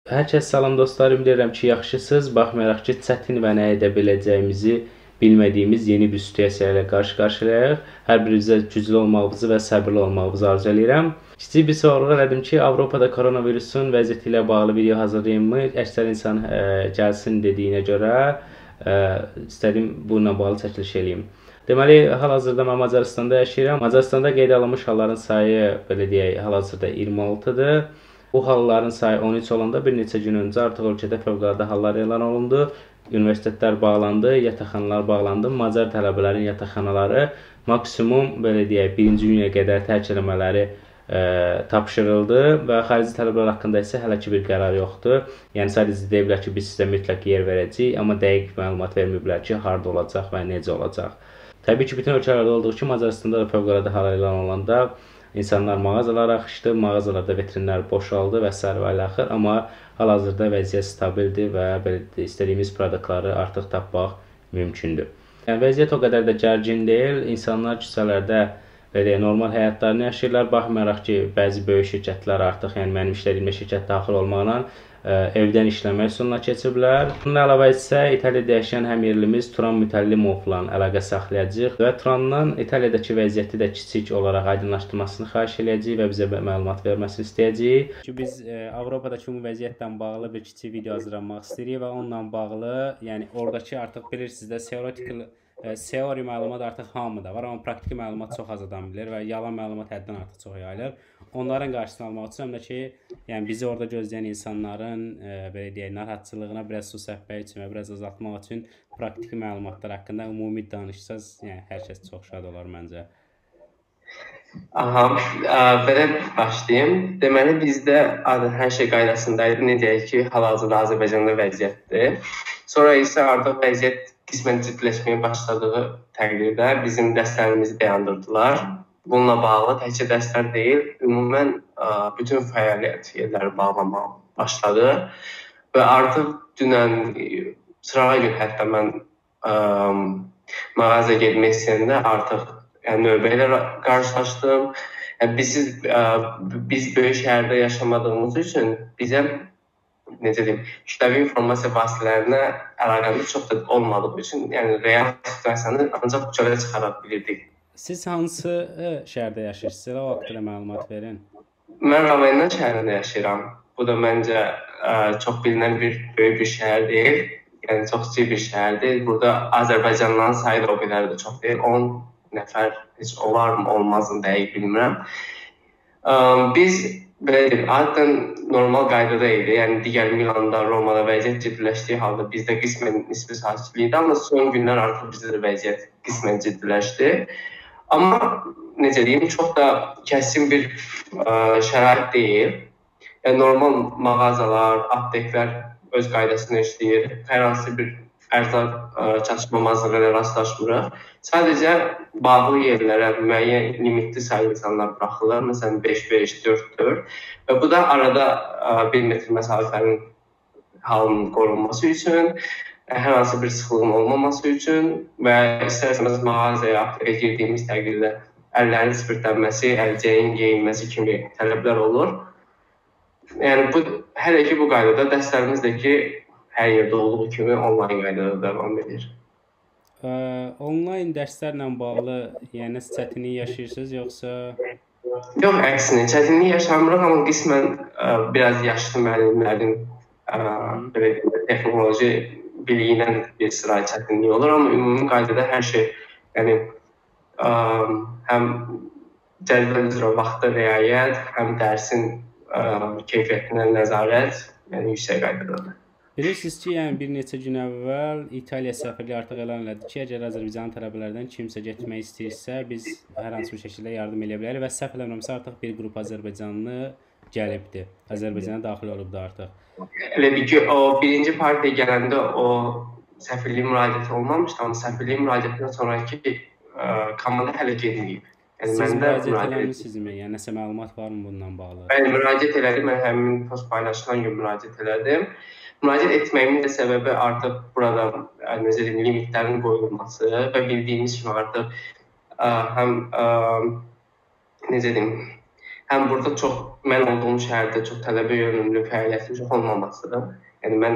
Hər kəs salam dostlar, ümid edirəm ki, yaxşısınız. Baxmayaraq ki, çətin və nə edə biləcəyimizi bilmədiyimiz yeni bir situasiya ilə qarşı-qarşıyayıq. Hər birinizə güclü olmağınızı və səbirli olmağınızı arzu edirəm. Kiçik bir sual elədim ki, Avropada koronavirusun vəziyyəti ilə bağlı video hazırlayımmı? Əksər insan gəlsin dediyinə görə istədim bununla bağlı çəkiliş eləyim. Deməli, hal-hazırda mən Macaristanda yaşayıram. Macaristanda qeydə alınmış halların sayı, belə deyək, hal-hazırda 26-dır. Bu halların sayı 13 olanda bir neçə gün öncə artıq ölkədə fövqəladə hallar elan olundu. Universitetlər bağlandı, yataqxanalar bağlandı. Macar tələbələrin yataqxanaları maksimum belə deyək 1-ci günə qədər tərk etmələri tapşırıldı və xarici tələbələr haqqında isə hələ ki bir qərar yoxdur. Yəni sadəcə deyiblər ki, biz sizə mütləq yer verəcəyik, amma dəqiq məlumat verməyiblər ki, harda olacaq və necə olacaq. Təbii ki, bütün ölkələrdə olduğu kimi Macaristanda da fövqəladə hallar elan olanda İnsanlar mağazalara axışdı, mağazalarda vitrinlər boşaldı və s. və ilaxır. Amma hal-hazırda vəziyyət stabildir və belə istədiyimiz produktları artıq tapmaq mümkündür. Yəni vəziyyət o qədər də gərgin deyil. İnsanlar küçələrdə belə normal həyatlarını yaşayırlar. Baxmayaraq ki, bəzi böyük şirkətlər artıq, yəni mənim işlədiyim şirkət daxil olmaqla evdən işləmək üsuluna keçiblər. Bununla əlavə isə İtaliyada yaşayan həmyerlimiz Turan Mütəllimovla əlaqə saxlayacağıq və Turandan İtaliyadakı vəziyyəti də kiçik olaraq aydınlaşdırmasını xahiş edəcəyik və bizə məlumat verməsini istəyəcəyik. Çünki biz Avropadakı bu vəziyyətlə bağlı bir kiçik video hazırlamaq istəyirik və onunla bağlı, yəni oradakı artıq bilirsiniz də teori məlumat artıq hamıda var, amma praktiki məlumat çox az adam bilir və yalan məlumat həddən artıq çox yayılır. Onların qarşısını almaq üçün həm də ki, yəni bizi orada gözləyən insanların belə deyək, narahatçılığına biraz su səpmək üçün və biraz azaltmaq üçün praktiki məlumatlar haqqında ümumi danışsaz, yəni hər kəs çox şad olar məncə. Aha, belə başlayayım. Deməli, bizdə hər şey qaydasındaydı. Ne deyək ki, hal-hazırda Azərbaycanda vəziyyətdir. Sonra isə artıq vəziyyət qismən ciddiləşməyə başladığı təqdirdə bizim dərslərimizi dayandırdılar. Bununla bağlı təkcə dərslər deyil, ümumən bütün fəaliyyət yerləri bağlamağa başladı. Və artıq dünən sırağa gün hətta mən mağazaya getmək istəyəndə artıq növbə ilə qarşılaşdım. Biz böyük şəhərdə yaşamadığımız üçün bizə necə deyim, kütləvi informasiya vasitələrinə əlaqəmiz çox da olmadığı üçün, yəni real situasiyanı ancaq bu çölə çıxara bilirdik. Siz hansı şəhərdə yaşayırsınız? O haqqında məlumat verin. Mən Ravensburg şəhərində yaşayıram. Bu da məncə çox bilinən böyük bir şəhər deyil. Yəni çox kiçik bir şəhərdir. Burada Azərbaycanlıların sayı da o qədər də çox deyil. 10 nəfər heç olarmı, olmazmı dəqiq bilmirəm. Biz belə adətən normal qaydada idi. Yəni digər Milanda, Romada vəziyyət ciddiləşdiyi halda bizdə qismən nisbi sakitlik idi, amma son günlər artıq bizdə də vəziyyət qismən ciddiləşdi. Amma necə deyim, çox da kəsin bir şərait deyil. Yəni normal mağazalar, apteklər öz qaydasını işləyir. Hər hansı bir ərzaq çatışmamazlığı ilə rastlaşmırıq. Sadəcə bağlı yerlərə müəyyən limitli saylı insanlar buraxırlar. Məsələn 5-5, 4-4 və bu da arada 1 metr məsafənin halının qorunması üçün, hər hansı bir sıxlığın olmaması üçün və istərsəmiz mağazaya, aptekə girdiyimiz təqdirdə əllərin spirtlənməsi, əlcəyin geyinməsi kimi tələblər olur. Yəni hələ ki bu qaydada dərslərimiz də ki hər yerdə olduğu kimi onlayn qaydada davam edir. Onlayn dərslərlə bağlı yəni çətinlik yaşayırsınız yoxsa? Yox, əksinə çətinlik yaşamırıq, amma qismən biraz yaşlı müəllimlərin texnoloji biliyi ilə bir sıra çətinlik olur, amma ümumi qaydada hər şey, yəni həm cədvəl üzrə vaxta riayət, həm dərsin keyfiyyətinə nəzarət, yəni yüksək qaydadadır. Bilirsiniz ki, yəni bir neçə gün əvvəl İtaliya səfirliyi artıq elan elədi ki, əgər Azərbaycan tələbələrdən kimsə getmək istəyirsə, biz hər hansı bir şəkildə yardım edə bilərik və səhv eləmirəmsə artıq bir qrup Azərbaycanlı gəlibdir. Azərbaycana daxil olubdu artıq. Elədir ki, o birinci partiya gələndə o səfirliyin müraciəti olmamışdı, amma səfirliyin müraciətindən sonraki komanda hələ getməyib. Siz müraciət eləmisinizmi? Yəni nəsə məlumat varmı bununla bağlı? Bəli, müraciət elədim. Mən həmin post paylaşılan gün müraciət elədim. Müraciət etməyimin də səbəbi artıq burada necə deyim, limitlərin qoyulması və bildiyimiz kimi artıq həm necə deyim, həm burada mən olduğum şəhərdə çox tələbə yönümlü fəaliyyətin çox olmamasıdır. Yəni mən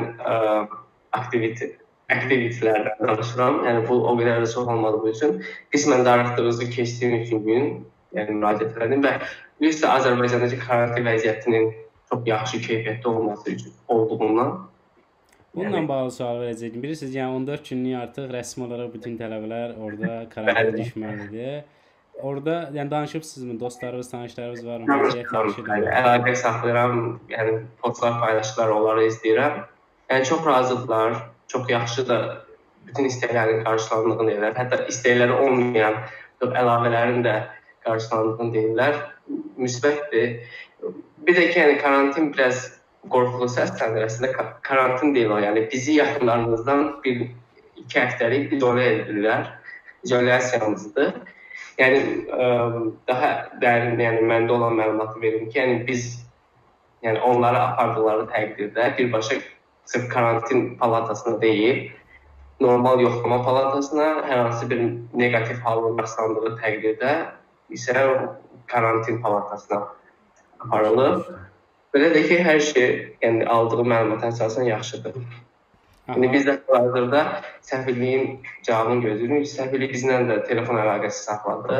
aktivitetlərdən danışıram. Yəni bu o qədər də çox olmadığı üçün qismən darıxdırıcı keçdiyim üçün gün müraciət elədim və üstə Azərbaycandakı karantin vəziyyətinin çox yaxşı keyfiyyətli olması üçün olduğundan. Bununla bağlı sual verəcəydim. Bilirsiniz, yəni 14 günlük artıq rəsmi olaraq bütün tələbələr orada karantinə düşməlidir. Orada yəni danışıbsınızmı? Dostlarınız, tanışlarınız var mı? Əlaqə saxlayıram. Yəni postlar, paylaşımlar onları izləyirəm. Yəni çox razıdırlar. Çox yaxşı da bütün istəklərin qarşılandığını deyirlər. Hətta istəkləri olmayan əlavələrin də qarşılandığını deyirlər. Müsbətdir. Bir də ki, yəni karantin biraz qorxulu səslənir. Əslində karantin deyil o. Yəni bizi yaxınlarımızdan 1-2 həftəlik izolə edirlər. İzolyasiyamızdır. Yəni daha dərin, yəni məndə olan məlumatı verim ki, yəni biz onları apardıqları təqdirdə birbaşa sırf karantin palatasına deyil, normal yoxlama palatasına, hər hansı bir negativ halın rastlandığı təqdirdə isə karantin palatasına aparılır. Belə də ki, hər şey aldığı məlumata əsasən yaxşıdır. Yəni biz də hazırda səfirliyin cavabını gözləyirik. Səfirlik bizlə də telefon əlaqəsi saxladı.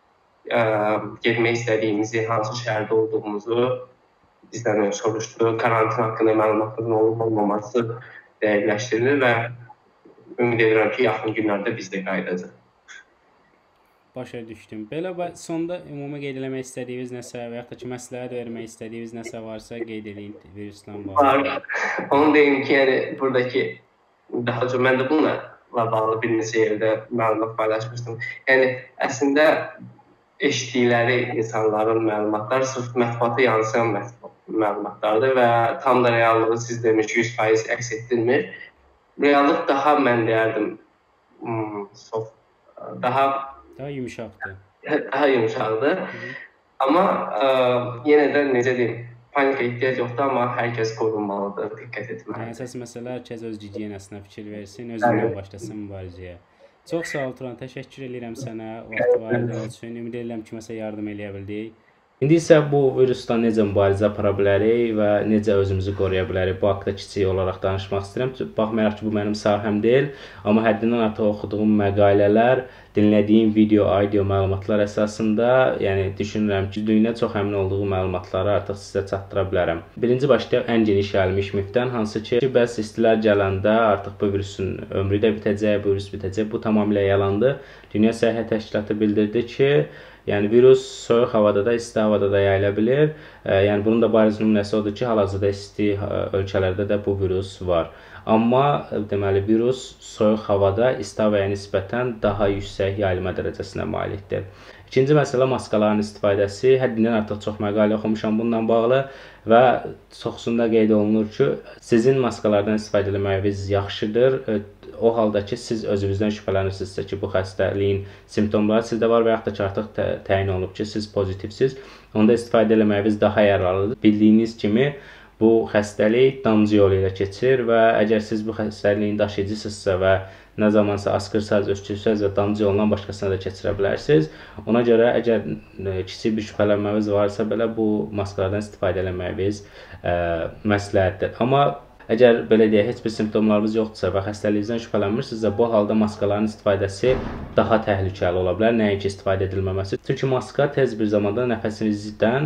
Getmək istədiyimizi, hansı şəhərdə olduğumuzu bizdən soruşdu. Karantin haqqında məlumatların olub-olmaması dəqiqləşdirilir və ümid edirəm ki, yaxın günlərdə biz də qayıdacaq. Başa düşdüm. Belə sonda ümumi qeyd eləmək istədiyiniz nəsə və yaxud da ki, məsləhət vermək istədiyiniz nəsə varsa qeyd edin virusla bağlı. Onu deyim ki, yəni buradakı daha çox mən də bununla bağlı bir neçə yerdə məlumat paylaşmışdım. Yəni əslində eşitdikləri insanların məlumatları sırf mətbuata yansıyan məlumatlardır və tam da reallığı siz demiş 100% əks etdirmir. Reallıq daha mən deyərdim daha yumşaqdır. Daha yumşaqdır. Amma yenə də necə deyim, panika ehtiyac yoxdur, amma hər kəs qorunmalıdır, diqqət etməlidir. Əsas məsələ hər kəs öz gigiyenasına fikir versin, özündən başlasın mübarizəyə. Çox sağ ol Turan, təşəkkür edirəm sənə vaxt ayırdığın üçün. Ümid edirəm ki, məsələn yardım eləyə bildik. İndi isə bu virusdan necə mübarizə apara bilərik və necə özümüzü qoruya bilərik, bu haqda kiçik olaraq danışmaq istəyirəm. Baxmayaraq ki, bu mənim sahəm deyil, amma həddindən artıq oxuduğum məqalələr, dinlədiyim video, audio məlumatlar əsasında, yəni düşünürəm ki, dünya çox əmin olduğu məlumatları artıq sizə çatdıra bilərəm. Birinci başlayaq ən geniş yayılmış mifdən, hansı ki, bəs istilər gələndə artıq bu virusun ömrü də bitəcək, bu virus bitəcək. Bu tamamilə yalandır. Dünya Səhiyyə Təşkilatı bildirdi ki, yəni virus soyuq havada da, isti havada da yayıla bilir. Yəni bunun da bariz nümunəsi odur ki, hal-hazırda isti ölkələrdə də bu virus var. Amma deməli virus soyuq havada isti havaya nisbətən daha yüksək yayılma dərəcəsinə malikdir. İkinci məsələ maskaların istifadəsi. Həddindən artıq çox məqalə oxumuşam bununla bağlı və çoxsunda qeyd olunur ki, sizin maskalardan istifadə etməyiniz yaxşıdır. O halda ki, siz özünüzdən şübhələnirsinizsə ki, bu xəstəliyin simptomları sizdə var və yaxud da ki, artıq təyin olunub ki, siz pozitivsiz, onda istifadə etməyiniz daha yararlıdır. Bildiyiniz kimi, bu xəstəlik damcı yolu ilə keçir və əgər siz bu xəstəliyin daşıyıcısınızsa və nə zamansa askırsaz, öskürsəz və damcı yolundan başqasına da keçirə bilərsiniz. Ona görə əgər kiçik bir şübhələnməniz varsa belə bu maskalardan istifadə etməyiniz məsləhətdir. Amma əgər belə deyək, heç bir simptomlarınız yoxdursa və xəstəliyinizdən şübhələnmirsinizsə, bu halda maskaların istifadəsi daha təhlükəli ola bilər, nəinki istifadə edilməməsi. Çünki maska tez bir zamanda nəfəsinizdən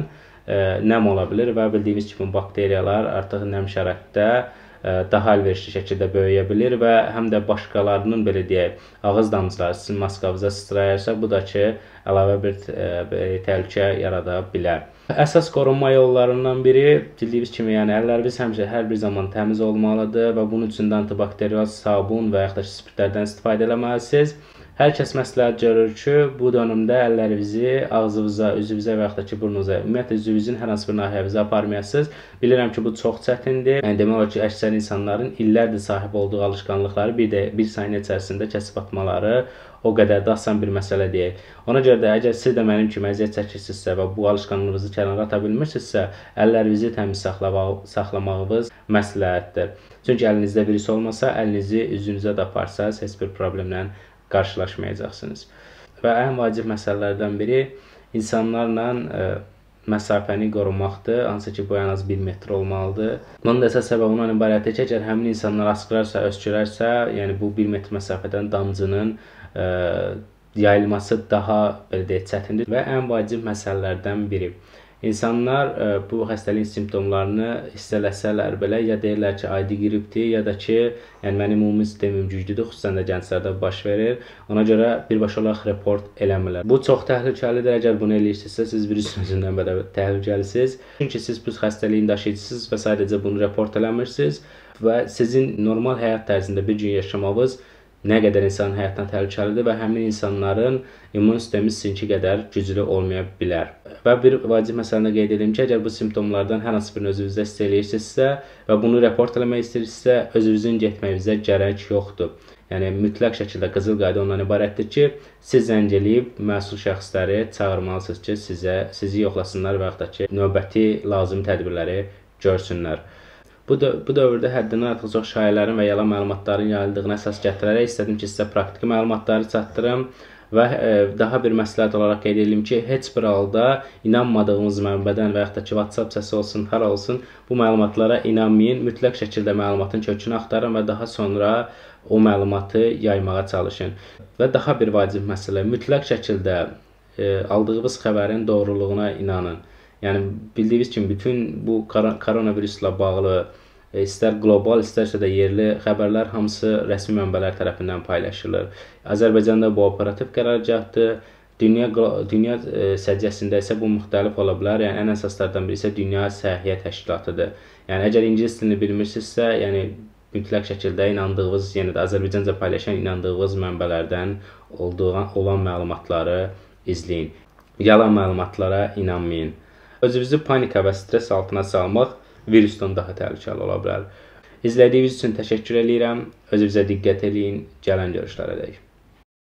nəm ola bilir və bildiyimiz kimi bakteriyalar artıq nəm şəraitdə daha əlverişli şəkildə böyüyə bilir və həm də başqalarının belə deyək, ağız damcıları sizin maskanıza sıçrayarsa, bu da ki, əlavə bir təhlükə yarada bilər. Əsas qorunma yollarından biri, bildiyiniz kimi, yəni əlləriniz həmişə hər bir zaman təmiz olmalıdır və bunun üçün də antibakterial sabun və yaxud da spirtlərdən istifadə etməlisiniz. Hər kəs məsləhət görür ki, bu dönümdə əllərinizi ağzınıza, üzünüzə və yaxud da ki, burnunuza, ümumiyyətlə üzünüzün hər hansı bir nahiyəvizə aparmayasınız. Bilirəm ki, bu çox çətindir. Yəni demək olar ki, əksər insanların illərdir sahib olduğu alışqanlıqları bir saniyə içərisində kəsib atmaları o qədər də asan bir məsələ deyil. Ona görə də əgər siz də mənim kimi əziyyət çəkirsinizsə və bu alışqanlığınızı kənara ata bilmirsinizsə, əllərinizi təmiz saxlamağınız məsləhətdir. Çünki əlinizdə virus olmasa, əlinizi üzünüzə də aparsanız, heç bir problemlə qarşılaşmayacaqsınız. Və ən vacib məsələlərdən biri insanlarla məsafəni qorumaqdır, hansı ki, bu ən az 1 metr olmalıdır. Bunun da əsas səbəbi ondan ibarətdir ki, əgər həmin insanlar asqırarsa, öskürərsə, yəni bu 1 metr məsafədən damcının yayılması daha belə deyək, çətindir və ən vacib məsələlərdən biri. İnsanlar bu xəstəliyin simptomlarını hiss eləsələr belə ya deyirlər ki, adi qripdir, ya da ki, yəni mənim ümumi sistemim güclüdür, xüsusən də gənclərdə baş verir. Ona görə birbaşa olaraq report eləmirlər. Bu çox təhlükəlidir. Əgər bunu eləyirsinizsə, siz virüsun özündən belə təhlükəlisiniz. Çünki siz bu xəstəliyin daşıyıcısınız və sadəcə bunu report eləmirsiniz və sizin normal həyat tərzində bir gün yaşamağınız nə qədər insanın həyatına təhlükəlidir və həmin insanların immun sistemi sizinki qədər güclü olmaya bilər. Və bir vacib məsələni qeyd edim ki, əgər bu simptomlardan hər hansı birini özünüzdə hiss eləyirsinizsə və bunu report eləmək istəyirsinizsə, özünüzün getməyinizə gərək yoxdur. Yəni mütləq şəkildə qızıl qayda ondan ibarətdir ki, siz zəng eləyib məsul şəxsləri çağırmalısınız ki, sizi yoxlasınlar və yaxud da ki, növbəti lazım tədbirləri görsünlər. Bu dövrdə həddindən artıq çox şayiələrin və yalan məlumatların yayıldığına əsas gətirərək istədim ki, sizə praktiki məlumatları çatdırım və daha bir məsləhət olaraq qeyd edim ki, heç bir halda inanmadığınız mənbədən və yaxud da ki, WhatsApp səsi olsun, hər olsun, bu məlumatlara inanmayın. Mütləq şəkildə məlumatın kökünü axtarın və daha sonra o məlumatı yaymağa çalışın. Və daha bir vacib məsələ, mütləq şəkildə aldığınız xəbərin doğruluğuna inanın. Yəni bildiyiniz kimi bütün bu koronavirusla bağlı istər qlobal, istərsə də yerli xəbərlər hamısı rəsmi mənbələr tərəfindən paylaşılır. Azərbaycanda bu operativ qərargahdır. Dünya səciyyəsində isə bu müxtəlif ola bilər. Yəni ən əsaslardan biri isə Dünya Səhiyyə Təşkilatıdır. Yəni əgər ingilis dilini bilmirsinizsə, yəni mütləq şəkildə inandığınız, yenə də Azərbaycanca paylaşan inandığınız mənbələrdən olan məlumatları izləyin. Yalan məlumatlara inanmayın. Özünüzü panika və stres altına salmaq virusdan daha təhlükəli ola bilər. İzlədiyiniz üçün təşəkkür edirəm. Özünüzə diqqət edin. Gələn görüşlərə dək.